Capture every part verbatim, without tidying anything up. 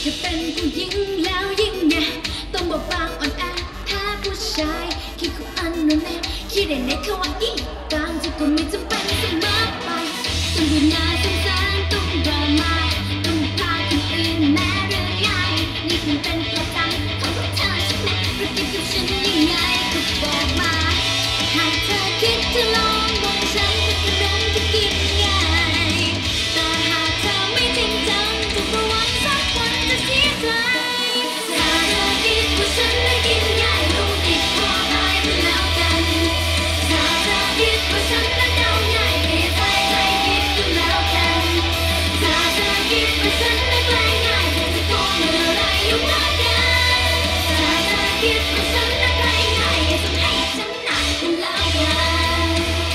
เธอเป็นผู้หญิงแล้วยิ่งไงต้องบอกบางอ่อนแอถ้าผู้ชายคิดเขาอันนั้นแน่คิดได้ในคำว่าอีบางทีก็ไม่จำเป็นเสมอไปต้องดูหน้าสงสารต้องรอมาต้องพาคนอื่นแม้เรื่องง่ายนี่คงเป็นเพราะตังของพวกเธอใช่ไหมหรือคิดกับฉันยังไงก็บอกมาหากเธอคิดจะลองมองฉันเป็นขนมที่กินง่ายแต่หากเธอไม่จริงจังจะระวังสักวันจะเสียใจถ้าเธอคิดว่าฉันไม่กินง่ายลูกติดคอตายไปแล้วกันถ้าเธอคิดว่าฉันนั้นเดาง่ายให้ใจใจคิดดูแล้วกันถ้าเธอคิดว่าฉันนั้นแกล้งง่ายเธอจะโกงเมื่อไรอยู่ว่ากันถ้าเธอคิดว่าฉันนั้นแกล้งง่ายอย่าทำให้ฉันหนักกันแล้วกัน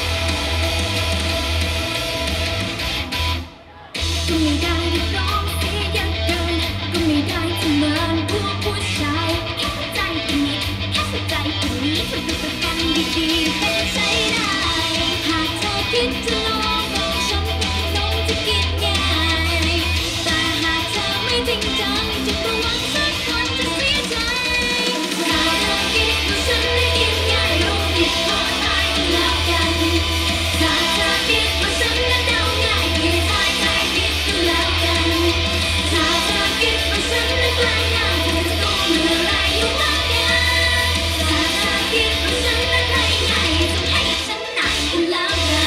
ก็ไม่ได้เรียกร้องเสียเยอะเกินก็ไม่ได้จะเหมือนพวกผู้ชายแค่เข้าใจตรงนี้แค่เข้าใจตรงนี้เธอดูประกันดีๆเป็นใช้ได้หากเธอคิดจะลองบอกฉันเป็นขนมที่กินง่ายแต่หากเธอไม่จริงจังจะระวังสักวันจะเสียใจถ้าเธอคิดว่าฉันไม่กินง่ายลูกติดคอตายกันแล้วกันถ้าเธอคิดว่าฉันนั้นเดาง่ายให้ทายใจผิดก็แล้วกันถ้าเธอคิดว่าฉันนั้นแกล้งง่ายเธอจะโกงเมื่อไรอยู่ว่ากันถ้าเธอคิดว่าฉันนั้นแกล้งง่ายจะให้ฉันหนักกันแล้วกัน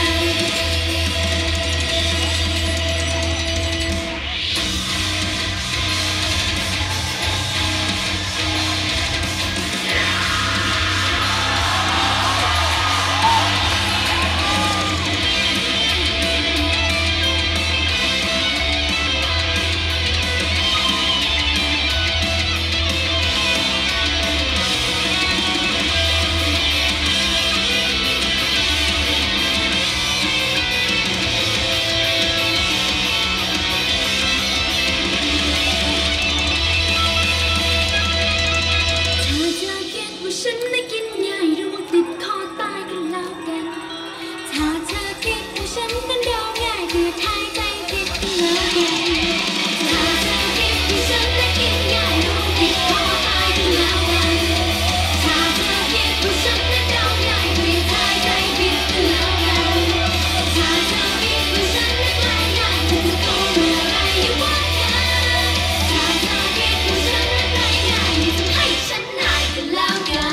ฉันไม่กินง่ายระวังติดคอตายกันแล้วกันถ้าเธอคิดว่าฉันนั้นเดาง่ายคือทายใจผิดกันแล้วกันถ้าเธอคิดว่าฉันไม่กินง่ายระวังติดคอตายกันแล้วกันถ้าเธอคิดว่าฉันนั้นเดาง่ายคือทายใจผิดกันแล้วกันถ้าเธอคิดว่าฉันนั้นแกล้งง่ายเธอจะโกงเมื่อไรอยู่ว่ากันถ้าเธอคิดว่าฉันนั้นแกล้งง่ายจะให้ฉันหายกันแล้วกัน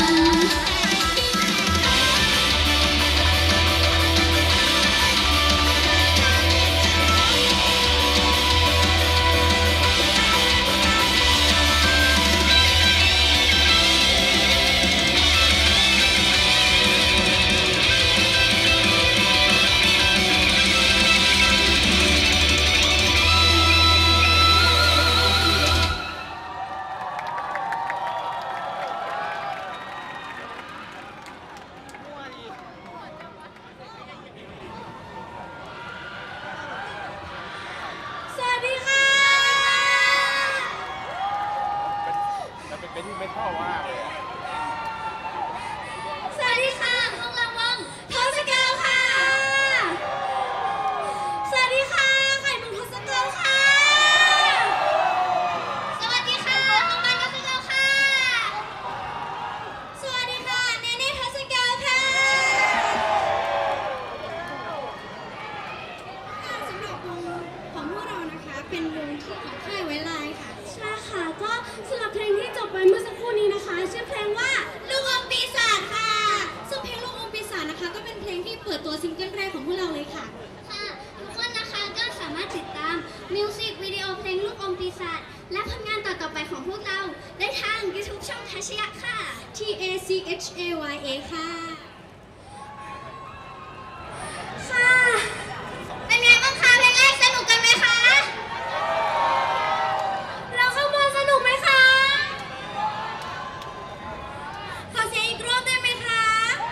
เป็นที่ไม่ชอบมากเลยอ่ะสวัสดีค่ะพวกเราวงทศกัณฐ์ค่ะสวัสดีค่ะไข่มุกทศกัณฐ์ค่ะสวัสดีค่ะพวกมันทศกัณฐ์ค่ะสวัสดีค่ะเนเน่ทศกัณฐ์ค่ะสำหรับวงของพวกเรานะคะเป็นวงที่ของค่ายไวไลน์ค่ะใช่ค่ะก็สำหรับเพลงที่จบไปเมื่อสักครู่นี้นะคะชื่อเพลงว่าลูกอมปีศาจค่ะซึ่งเพลงลูกอมปีศาจนะคะก็เป็นเพลงที่เปิดตัวซิงเกิลแรกของพวกเราเลยค่ะค่ะทุกคนนะคะก็สามารถติดตามมิวสิกวิดีโอเพลงลูกอมปีศาจและผลงานต่อๆไปของพวกเราได้ทาง YouTube ช่องทัชยะค่ะ T A C H A Y A ค่ะค่ะเป็นไงบ้างคะเพลงแรกสนุกกันไหมคะเราเข้ามาสนุกไหมคะขอเสียงอีกรอบได้ไหมคะ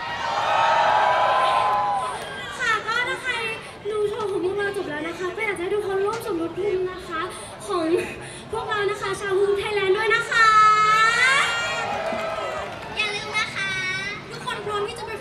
ค่ะก็ถ้าใครดูโชว์ของพวกเราจบแล้วนะคะก็อยากจะให้ทุกคนร่วมสมทบทุนนะคะของพวกเรานะคะชาวฮูไทยแลนด์ด้วยนะคะอย่าลืมนะคะทุกคนพร้อมที่จะไป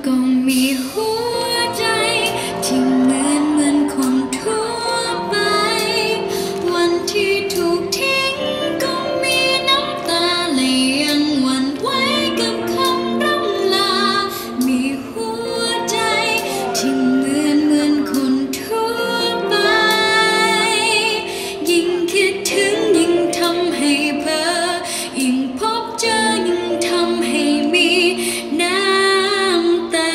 ก็มีหัวใจที่เหมือนเหมือนคนทั่วไปวันที่ถูกทิ้งก็มีน้ำตาและยังหวั่นไหวกับคำร่ำลามีหัวใจที่เหมือนเหมือนคนทั่วไปยิ่งคิดถึงยิ่งทำให้เพ้อยิ่งพบเจอยิ่งทำให้มีน้ำตา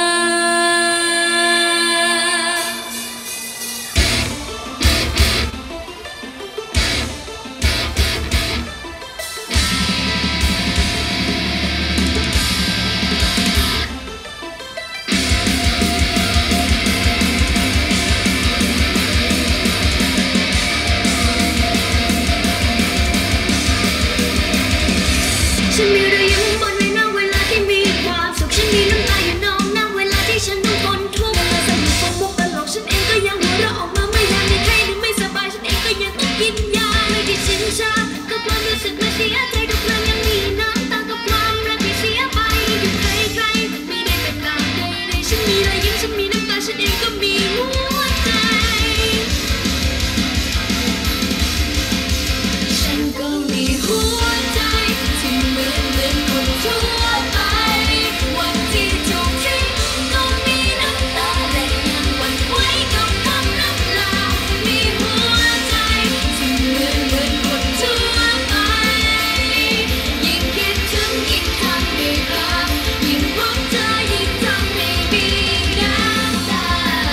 ฉันมีรอยยิ้มบนใบหน้าเวลาที่มีความสุขฉันมีน้ำตาอยู่นองน้ำเวลาที่ฉันต้องทนทุกข์เวลาสนุกฟงมุกตลกฉันเองก็ยังหัวเราะออกมาเมื่อยามในไข้หรือไม่สบายฉันเองก็ยังต้องกินยาเลยที่ชินชากับความรู้สึกและเสียใจทุกครั้งยังมีน้ำตากับความรักที่เสียไปอยู่ใครใครไม่ได้เป็นตามใดเลยฉันมีรอยยิ้มฉันมีน้ำตาฉันเองก็มีหัวใจฉันก็มีหัวใจที่เหมือนเหมือนคนทั่วไปวันที่ถูกทิ้งก็มีน้ำตาและยังหวั่นไหวกับคำร่ำลามีหัวใจที่เหมือนเหมือนคนทั่วไปยิ่งคิดถึงยิ่งทำให้เพ้อยิ่งพบเจอยิ่งทำให้มีน้ำตา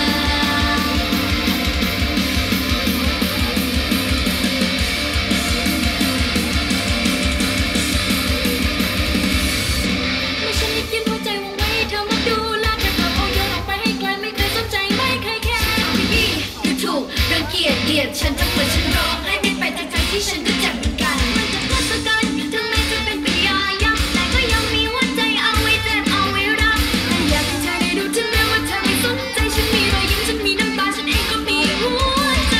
เมื่อฉันได้กินหัวใจวางไว้ให้เธอมาดูแลแค่เธอเอาโยนออกไปให้ไกลไม่เคยสนใจไม่เคยแคร์ไม่ดีดูถูกรังเกียจเกลียดฉันจะเปิดฉันร้องให้ไม่ไปจากใจที่ฉันรู้จักเหมือนกันมันจะพัสกันถึงแม้จะเป็นปริยายับแต่ก็ยังมีหัวใจเอาไว้เจ็บเอาไว้รักและอยากให้เธอได้รู้ถึงแม้ว่าเธอไม่สนใจฉันมีรอยยิ้มฉันมีน้ำตาฉันเองก็มีหัวใจ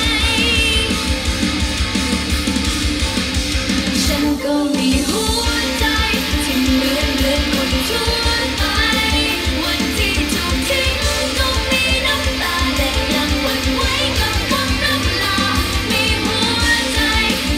ฉันก็มีหัวใจที่เหมือนเหมือนคนทั่วไปวันที่ถูกทิ้งก็มีน้ำตาและยังหวั่นไหวกับความร่ำลามีหัวใจ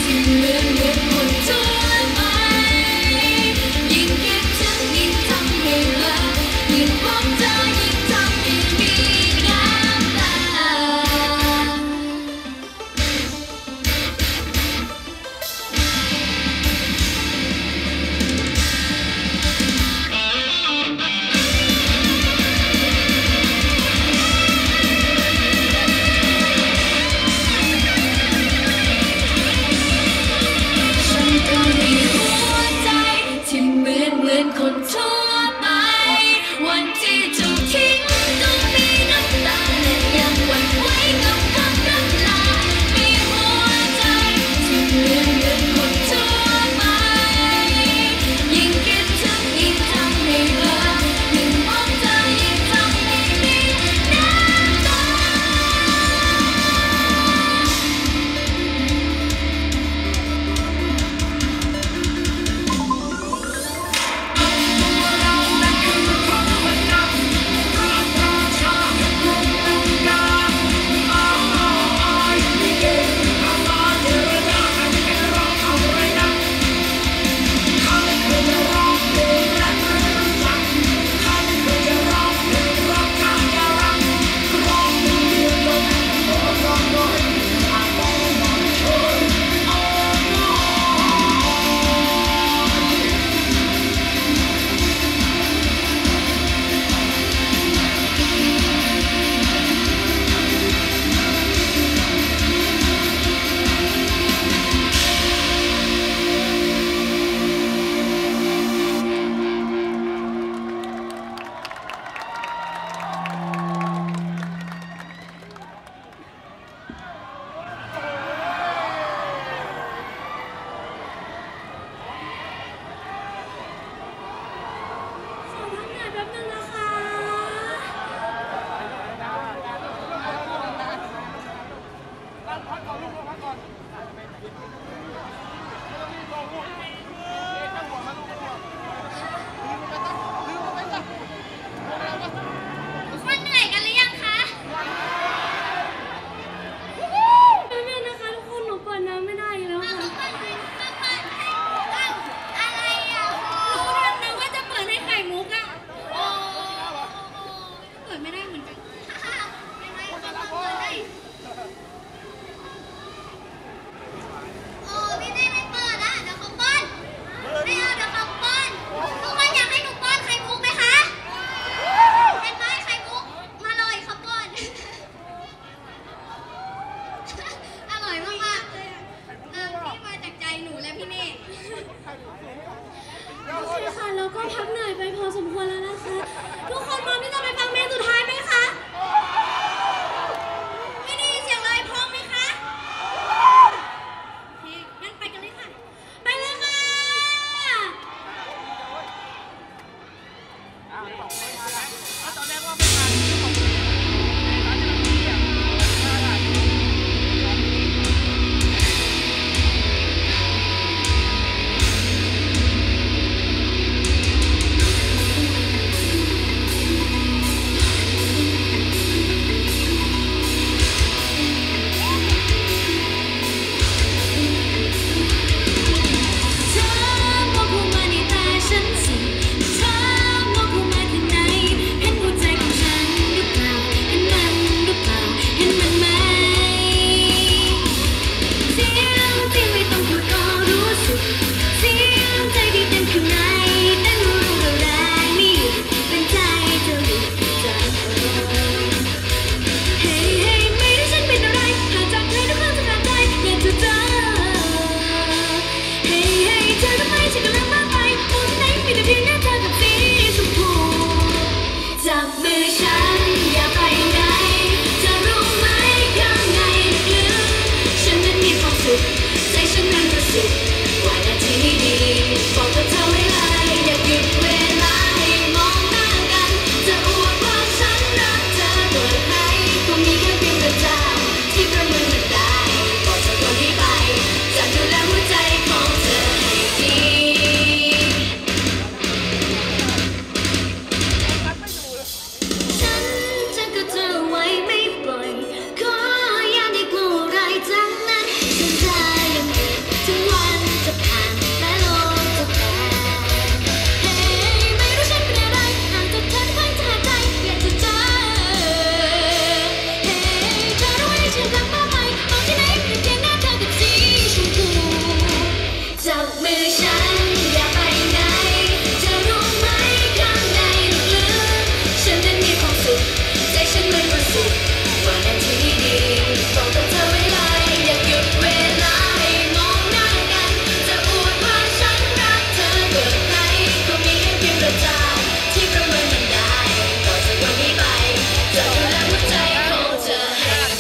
ขเสียงใจที่เต้นข้างในเต้นรัวๆแรงนี่เป็นใจเธอหรือใจเฮ้ยเฮ้ยไม่รู้ฉันเป็นอะไรหากจากเธอด้วยความสบายใจอยากจะเจอเฮ้ยเฮ้ยเธอทำไมฉันกำลังบ้าไปมองที่ไหนมีแต่เพียงหน้าเธอกับสีชมพูจับมือฉันอย่าไปไหนเธอรู้ไหมข้างในลึกๆฉันนั้นมีความสุขใจฉันนั้นรู้สึกว่านาทีนี้ดีบอกกับเธอไว้เลยอยากหยุดเวลาให้มองหน้ากันจะอวดว่าฉันรักเธอเปิดให้คงมีแค่เพียงกระจายที่ประเมินมันได้บอกเธอคนที่ไปจะดูแลหัวใจของเธอให้ดี ฉันจะกระเธอไว้ไม่ปล่อยขออย่าได้กลัวอะไรทั้งนั้นฉันจะยังอยู่ถึงวันจะผ่านและโลกจะแตกเฮ้ยไม่รู้ฉันเป็นอะไรห่างจากเธอทุกครั้งจะหายใจอยากจะเจอเฮ้ยเธอรู้ไหมฉันกำลังบ้าไปมองที่ไหนมีแต่เพียงหน้าเธอกับสีชมพูจับมือฉันอย่าไปไหนเธอรู้ไหมข้างในลึกๆฉันนั้นมีความสุขใจฉันมันรู้สึกว่านาทีนี้ดีบอกกับเธอไว้เลยอยากหยุดเวลาให้มองหน้ากันจะอวดว่าฉันรักเธอเกิดไหนก็มีแค่เพียงกระจายที่ประเมินมันได้ต่อจากวันนี้ไปจะดูแลหัวใจของเธอให้ดี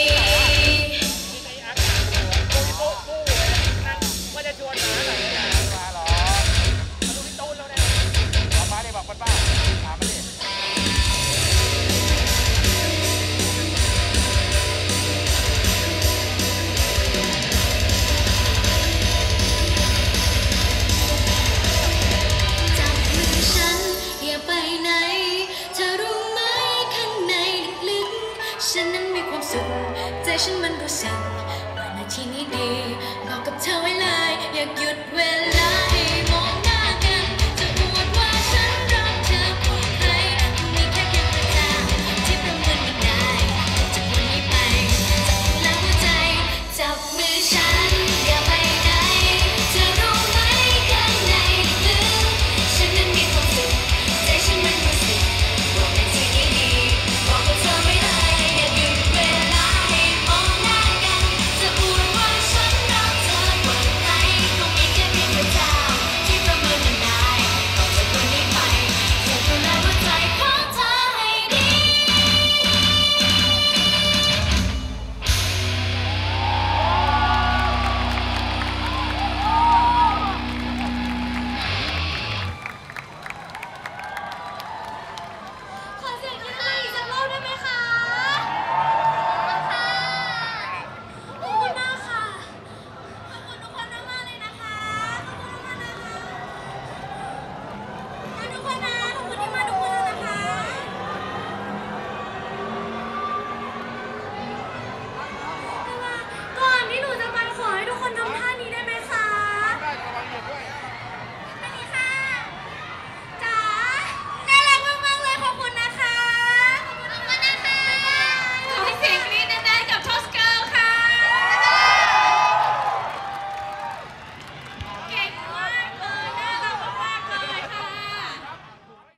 ว่าจะชวนมาไหนมาหรอมาดูพี่ตูนแล้วเนี่ยเอามาดิบอกมันบ้าถามมันดิจับมือฉันอย่าไปไหนเธอรู้ไหมข้างในลึกๆฉันนั้นมีความสุขใจฉันมันรู้สึกว่านาทีนี้ดีบอกกับเธอไว้เลยอยากหยุดเวลา